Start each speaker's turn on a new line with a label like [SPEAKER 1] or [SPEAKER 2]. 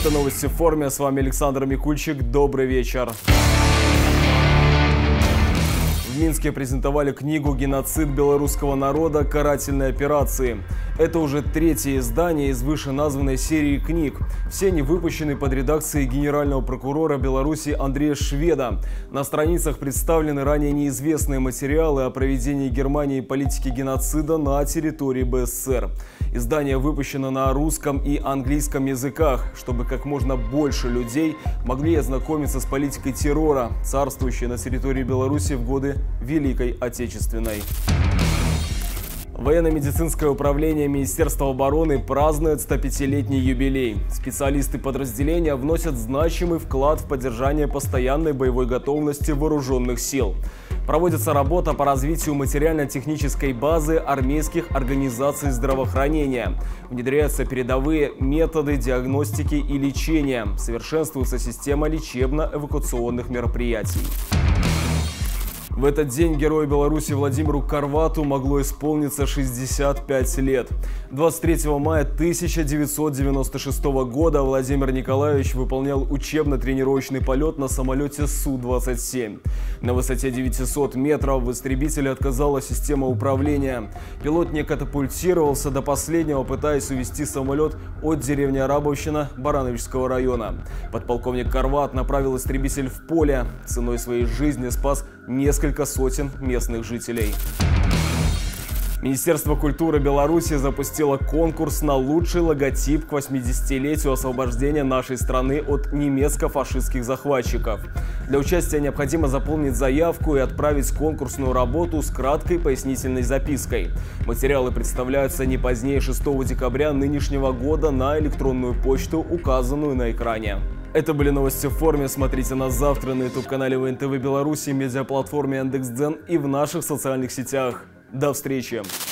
[SPEAKER 1] Это новости в форме. С вами Александр Микульчик. Добрый вечер. В Минске презентовали книгу «Геноцид белорусского народа. Карательные операции». Это уже третье издание из вышеназванной серии книг. Все они выпущены под редакцией генерального прокурора Беларуси Андрея Шведа. На страницах представлены ранее неизвестные материалы о проведении Германии политики геноцида на территории БССР. Издание выпущено на русском и английском языках, чтобы как можно больше людей могли ознакомиться с политикой террора, царствующей на территории Беларуси в годы Великой Отечественной. Военно-медицинское управление Министерства обороны празднует 105-летний юбилей. Специалисты подразделения вносят значимый вклад в поддержание постоянной боевой готовности вооруженных сил. Проводится работа по развитию материально-технической базы армейских организаций здравоохранения. Внедряются передовые методы диагностики и лечения. Совершенствуется система лечебно-эвакуационных мероприятий. В этот день герою Беларуси Владимиру Карвату могло исполниться 65 лет. 23 мая 1996 года Владимир Николаевич выполнял учебно-тренировочный полет на самолете Су-27. На высоте 900 метров в истребителе отказала система управления. Пилот не катапультировался до последнего, пытаясь увести самолет от деревни Арабовщина Барановичского района. Подполковник Карват направил истребитель в поле. Ценой своей жизни спас несколько сотен местных жителей. Министерство культуры Беларуси запустило конкурс на лучший логотип к 80-летию освобождения нашей страны от немецко-фашистских захватчиков. Для участия необходимо заполнить заявку и отправить конкурсную работу с краткой пояснительной запиской. Материалы представляются не позднее 6 декабря нынешнего года на электронную почту, указанную на экране. Это были новости в форме. Смотрите нас завтра на YouTube-канале ВНТВ Беларуси, медиаплатформе Яндекс.Дзен и в наших социальных сетях. До встречи!